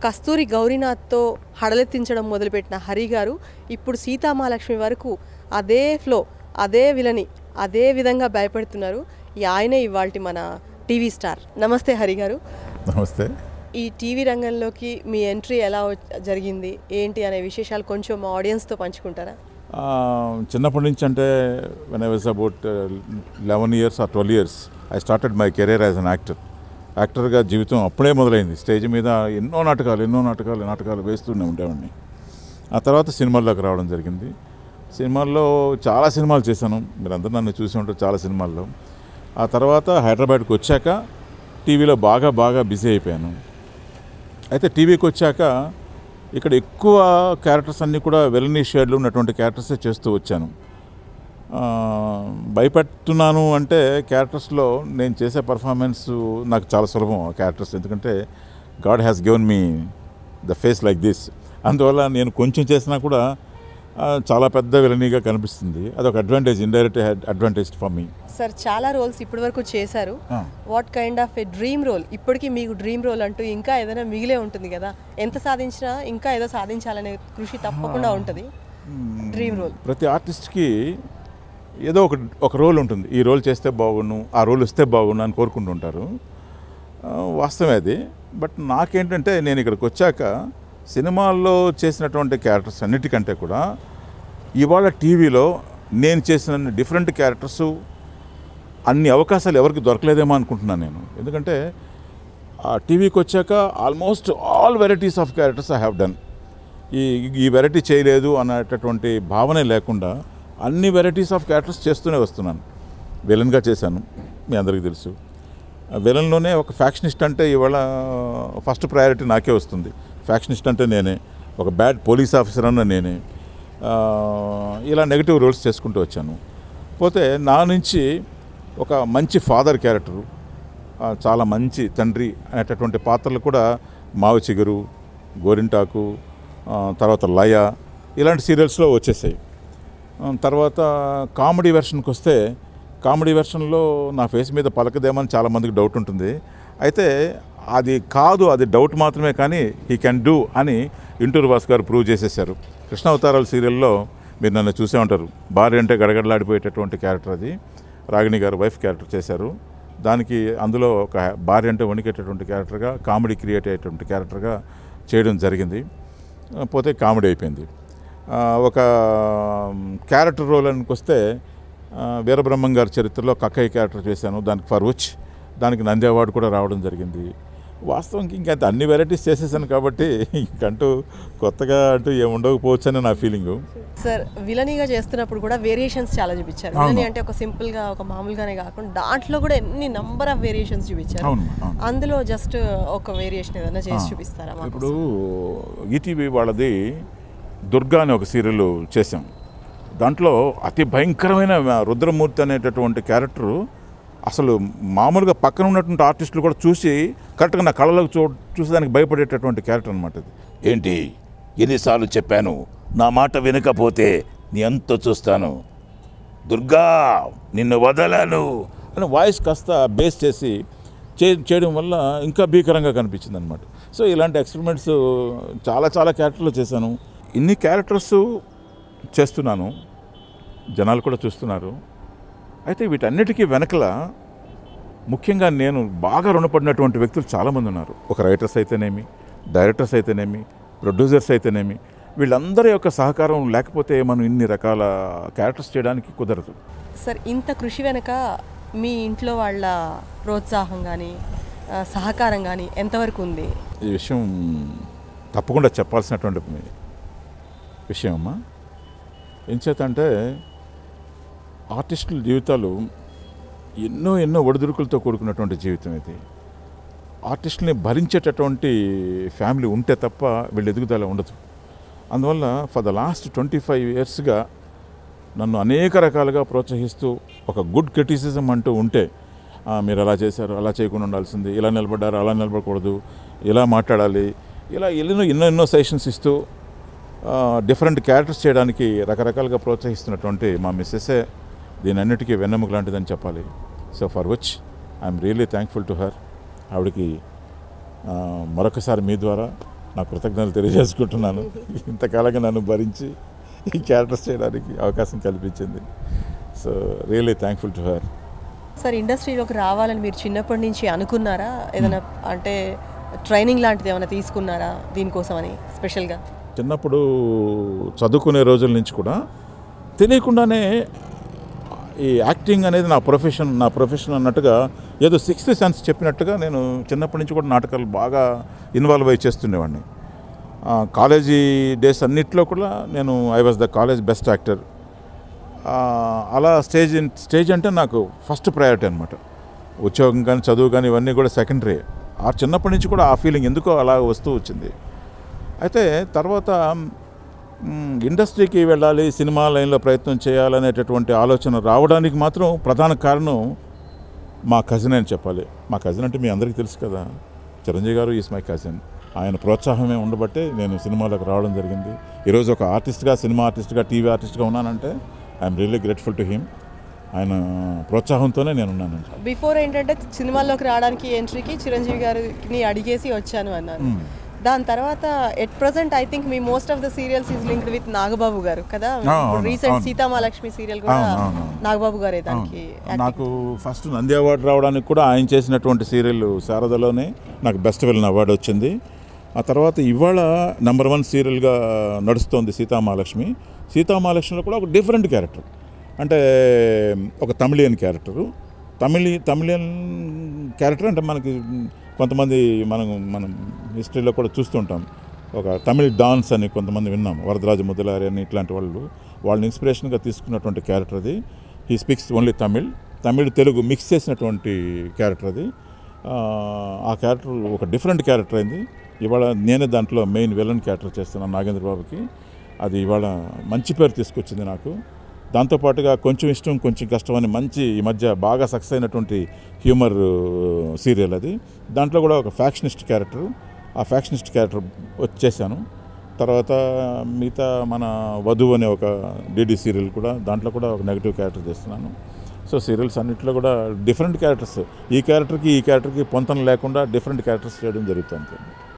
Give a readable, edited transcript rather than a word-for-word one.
కస్తూరి గౌరీనాథ్తో హడలెత్తించడం మొదలుపెట్టిన హరి గారు ఇప్పుడు సీతామహాలక్ష్మి వరకు అదే ఫ్లో, అదే విలని, అదే విధంగా భయపెడుతున్నారు. ఆయనే ఇవాల్టి మన టీవీ స్టార్. నమస్తే హరి గారు. నమస్తే. ఈ టీవీ రంగంలోకి మీ ఎంట్రీ ఎలా జరిగింది, ఏంటి అనే విశేషాలు కొంచెం మా ఆడియన్స్తో పంచుకుంటారా? చిన్నప్పటి నుంచి అంటే when I was about 11 years or 12 years I started my career as an యాక్టర్గా జీవితం అప్పుడే మొదలైంది. స్టేజ్ మీద ఎన్నో నాటకాలు వేస్తూనే ఉండేవాడిని. ఆ తర్వాత సినిమాల్లోకి రావడం జరిగింది. సినిమాల్లో చాలా సినిమాలు చేశాను, మీరందరూ నన్ను చూసి ఉంటారు చాలా సినిమాల్లో. ఆ తర్వాత హైదరాబాద్కి వచ్చాక టీవీలో బాగా బిజీ అయిపోయాను. అయితే టీవీకి వచ్చాక ఇక్కడ ఎక్కువ క్యారెక్టర్స్ అన్నీ కూడా వెల్ని షేడ్లు ఉన్నటువంటి క్యారెక్టర్సే చేస్తూ వచ్చాను. భయపెడుతున్నాను అంటే క్యారెక్టర్స్లో నేను చేసే పర్ఫార్మెన్స్ నాకు చాలా సులభం ఆ క్యారెక్టర్స్, ఎందుకంటే god has given me the face like this. అందువల్ల నేను కొంచెం చేసినా కూడా చాలా పెద్ద విలనీగా కనిపిస్తుంది. అదొక advantage, indirect advantage for me. Sir చాలా రోల్స్ ఇప్పటి వరకు చేశారు. What kind of a dream role, ఇప్పటికీ మీకు డ్రీమ్ రోల్ అంటూ ఇంకా ఏదైనా మిగిలే ఉంటుంది కదా, ఎంత సాధించినా ఇంకా ఏదో సాధించాలనే కృషి తప్పకుండా ఉంటుంది. డ్రీమ్ రోల్ ప్రతి ఆర్టిస్ట్కి ఏదో ఒక రోల్ ఉంటుంది. ఈ రోల్ చేస్తే బాగుండు, ఆ రోల్ వస్తే బాగుండు అని కోరుకుంటుంటారు. వాస్తవమే అది. బట్ నాకేంటంటే నేను ఇక్కడికి వచ్చాక సినిమాల్లో చేసినటువంటి క్యారెక్టర్స్ అన్నిటికంటే కూడా ఇవాళ టీవీలో నేను చేసిన డిఫరెంట్ క్యారెక్టర్స్ అన్ని అవకాశాలు ఎవరికి దొరకలేదేమో అనుకుంటున్నాను నేను. ఎందుకంటే ఆ టీవీకి వచ్చాక almost all varieties of characters I have done. ఈ వెరైటీ చేయలేదు అనేటటువంటి భావనే లేకుండా అన్ని వెరైటీస్ ఆఫ్ క్యారెక్టర్స్ చేస్తూనే వస్తున్నాను. విలన్గా చేశాను, మీ అందరికీ తెలుసు. విలన్లోనే ఒక ఫ్యాక్షనిస్ట్ అంటే ఇవాళ ఫస్ట్ ప్రయారిటీ నాకే వస్తుంది. ఫ్యాక్షనిస్ట్ అంటే నేనే, ఒక బ్యాడ్ పోలీస్ ఆఫీసర్ అన్న నేనే. ఇలా నెగిటివ్ రోల్స్ చేసుకుంటూ వచ్చాను. పోతే నా నుంచి ఒక మంచి ఫాదర్ క్యారెక్టరు, చాలా మంచి తండ్రి అనేటటువంటి పాత్రలు కూడా మావి చిగురు, గోరింటాకు, తర్వాత లయ ఇలాంటి సీరియల్స్లో వచ్చేసాయి. తర్వాత కామెడీ వెర్షన్కి వస్తే కామెడీ వెర్షన్లో నా ఫేస్ మీద పలకదేమని చాలామందికి డౌట్ ఉంటుంది. అయితే అది కాదు, అది డౌట్ మాత్రమే, కానీ హీ కెన్ డూ అని ఇంటూరు వాస్ గారు ప్రూవ్ చేసేసారు. కృష్ణ అవతారాల సీరియల్లో మీరు నన్ను చూసే ఉంటారు. భార్య అంటే గడగడలాడిపోయేటటువంటి క్యారెక్టర్ అది రాగిణి గారు వైఫ్ క్యారెక్టర్ చేశారు. దానికి అందులో ఒక భార్య అంటే వణికేటటువంటి క్యారెక్టర్గా, కామెడీ క్రియేట్ అయ్యేటువంటి క్యారెక్టర్గా చేయడం జరిగింది. పోతే కామెడీ అయిపోయింది. ఒక క్యారెక్టర్ రోల్ అని వస్తే వీరబ్రహ్మం గారి చరిత్రలో కక్కయ్య క్యారెక్టర్ చేశాను. దానికి ఫర్వుచ్, దానికి నంది అవార్డు కూడా రావడం జరిగింది. వాస్తవానికి ఇంకా అన్ని వెరైటీస్ చేసేసాను కాబట్టి ఇంకంటూ కొత్తగా అంటూ ఏముండకపోవచ్చు అని నా ఫీలింగు. సార్ విలనీగా చేస్తున్నప్పుడు కూడా వేరియేషన్స్ చాలా చూపించారు. విలనీ అంటే ఒక సింపుల్గా ఒక మామూలుగానే కాకుండా దాంట్లో కూడా ఎన్ని నంబర్ ఆఫ్ వేరియేషన్స్ చూపించారు. అందులో జస్ట్ ఒక వేరియేషన్ ఏదైనా చేసి చూపిస్తారా? ఇప్పుడు ఈటీవీ వాళ్ళది దుర్గా అనే ఒక సీరియల్ చేసాం. దాంట్లో అతి భయంకరమైన రుద్రమూర్తి అనేటటువంటి క్యారెక్టరు అసలు మామూలుగా పక్కన ఉన్నటువంటి ఆర్టిస్టులు కూడా చూసి కరెక్ట్గా నా కళ్ళలోకి చూసేదానికి భయపడేటటువంటి క్యారెక్టర్ అనమాట ఇది. ఏంటి ఎన్నిసార్లు చెప్పాను, నా మాట వినకపోతే నీ అంత చూస్తాను, దుర్గా నిన్ను వదలను అని వాయిస్ కాస్త బేస్ చేసి చేయడం వల్ల ఇంకా భీకరంగా కనిపించింది అనమాట. సో ఇలాంటి ఎక్స్పెరిమెంట్స్ చాలా క్యారెక్టర్లు చేశాను. ఇన్ని క్యారెక్టర్స్ చేస్తున్నాను, జనాలు కూడా చూస్తున్నారు. అయితే వీటన్నిటికీ వెనకల ముఖ్యంగా నేను బాగా రుణపడినటువంటి వ్యక్తులు చాలామంది ఉన్నారు. ఒక రైటర్స్ అయితేనేమి, డైరెక్టర్స్ అయితేనేమి, ప్రొడ్యూసర్స్ అయితేనేమి, వీళ్ళందరి యొక్క సహకారం లేకపోతే మనం ఇన్ని రకాల క్యారెక్టర్స్ చేయడానికి కుదరదు. సార్ ఇంత కృషి వెనక మీ ఇంట్లో వాళ్ళ ప్రోత్సాహం కానీ సహకారం కానీ ఎంతవరకు ఉంది? ఈ విషయం తప్పకుండా చెప్పాల్సినటువంటి విషయం అమ్మా. ఎంచేతంటే ఆర్టిస్టుల జీవితాలు ఎన్నో ఒడిదుడుకులతో కూడుకున్నటువంటి జీవితం ఇది. ఆర్టిస్టుల్ని భరించేటటువంటి ఫ్యామిలీ ఉంటే తప్ప వీళ్ళ ఎదుగుదల ఉండదు. అందువల్ల ఫర్ ద లాస్ట్ 25 yearsగా నన్ను అనేక రకాలుగా ప్రోత్సహిస్తూ ఒక గుడ్ క్రిటిసిజం అంటూ ఉంటే, మీరు అలా చేశారు, అలా చేయకుండా ఉండాల్సింది, ఇలా నిలబడ్డారు, అలా నిలబడకూడదు, ఇలా మాట్లాడాలి, ఇలా ఎన్నో సజెషన్స్ ఇస్తూ డిఫరెంట్ క్యారెక్టర్స్ చేయడానికి రకరకాలుగా ప్రోత్సహిస్తున్నటువంటి మా మిస్సెస్సే దీని అన్నిటికీ వెన్నెముక లాంటిదని చెప్పాలి. So for which I'm really thankful to her. ఆవిడకి మరొకసారి మీ ద్వారా నా కృతజ్ఞతలు తెలియజేసుకుంటున్నాను. ఇంతకాలంగా నన్ను భరించి ఈ క్యారెక్టర్స్ చేయడానికి అవకాశం కల్పించింది. So really thankful to her. Sir, ఇండస్ట్రీలోకి రావాలని మీరు చిన్నప్పటి నుంచి అనుకున్నారా? ఏదైనా అంటే ట్రైనింగ్ లాంటిది ఏమైనా తీసుకున్నారా దీనికోసం అని స్పెషల్గా? చిన్నప్పుడు చదువుకునే రోజుల నుంచి కూడా తెలియకుండానే ఈ యాక్టింగ్ అనేది నా ప్రొఫెషన్ అన్నట్టుగా ఏదో సిక్స్త్ సెన్స్ చెప్పినట్టుగా నేను చిన్నప్పటి నుంచి కూడా నాటకాలు బాగా ఇన్వాల్వ్ అయ్యి చేస్తుండేవాడిని. కాలేజీ డేస్ అన్నిట్లో కూడా నేను I was the college best actor. అలా స్టేజ్ అంటే నాకు ఫస్ట్ ప్రయారిటీ అనమాట. ఉద్యోగం కానీ చదువు కానీ ఇవన్నీ కూడా సెకండరీ. ఆ చిన్నప్పటి నుంచి కూడా ఆ ఫీలింగ్ ఎందుకో అలా వస్తూ వచ్చింది. అయితే తర్వాత ఇండస్ట్రీకి వెళ్ళాలి, సినిమా లైన్లో ప్రయత్నం చేయాలనేటటువంటి ఆలోచన రావడానికి మాత్రం ప్రధాన కారణం మా కజిన్ అని చెప్పాలి. మా కజిన్ అంటే మీ అందరికీ తెలుసు కదా, చిరంజీవి గారు ఈజ్ మై కజిన్. ఆయన ప్రోత్సాహమే ఉండబట్టే నేను సినిమాలోకి రావడం జరిగింది. ఈరోజు ఒక ఆర్టిస్ట్గా, సినిమా ఆర్టిస్ట్గా, టీవీ ఆర్టిస్ట్గా ఉన్నానంటే I'm really grateful to him. ఆయన ప్రోత్సాహంతోనే నేను ఉన్నాను. బిఫోర్ ఏంటంటే సినిమాల్లోకి రావడానికి ఎంట్రీకి చిరంజీవి గారిని అడిగేసి వచ్చాను అన్నాను. దాని తర్వాత at present I think me most of the serials is linked with Nagababu garu కదా. రీసెంట్ సీతామహాలక్ష్మి సీరియల్ కూడా నాగబాబు గారే దానికి. నాకు ఫస్ట్ నంది అవార్డు రావడానికి కూడా ఆయన చేసినటువంటి సీరియల్ శారదలోనే నాకు బెస్ట్ విలన్ అవార్డు వచ్చింది. ఆ తర్వాత ఇవాళ #1 సీరియల్గా నడుస్తోంది సీతామహాలక్ష్మి. సీతామహాలక్ష్మిలో కూడా ఒక డిఫరెంట్ క్యారెక్టర్, అంటే ఒక తమిళియన్ క్యారెక్టరు. తమిళియన్ క్యారెక్టర్ అంటే మనకి కొంతమంది మనం హిస్టరీలో కూడా చూస్తుంటాం. ఒక తమిళ్ డాన్స్ అని కొంతమంది విన్నాం, వరదరాజ ముద్దలారి అని ఇట్లాంటి వాళ్ళని ఇన్స్పిరేషన్గా తీసుకున్నటువంటి క్యారెక్టర్ అది. He speaks only Tamil Telugu mix చేసినటువంటి క్యారెక్టర్ అది. ఆ క్యారెక్టర్ ఒక డిఫరెంట్ క్యారెక్టర్ అయింది. ఇవాళ నేనే దాంట్లో మెయిన్ విలన్ క్యారెక్టర్ చేస్తున్నాను నాగేంద్ర బాబుకి. అది ఇవాళ మంచి పేరు తీసుకొచ్చింది నాకు. దాంతోపాటుగా కొంచెం ఇష్టం కొంచెం కష్టం అని మంచి ఈ మధ్య బాగా సక్సెస్ అయినటువంటి హ్యూమర్ సీరియల్ అది. దాంట్లో కూడా ఒక ఫ్యాక్షనిస్ట్ క్యారెక్టర్, ఆ ఫ్యాక్షనిస్ట్ క్యారెక్టర్ వచ్చేసాను. తర్వాత మిగతా మన వధువు అనే ఒక డీడీ సీరియల్ కూడా, దాంట్లో కూడా ఒక నెగిటివ్ క్యారెక్టర్ చేస్తున్నాను. సో సీరియల్స్ అన్నింటిలో కూడా డిఫరెంట్ క్యారెక్టర్స్, ఈ క్యారెక్టర్కి పొంతన లేకుండా డిఫరెంట్ క్యారెక్టర్స్ చేయడం జరుగుతుంది.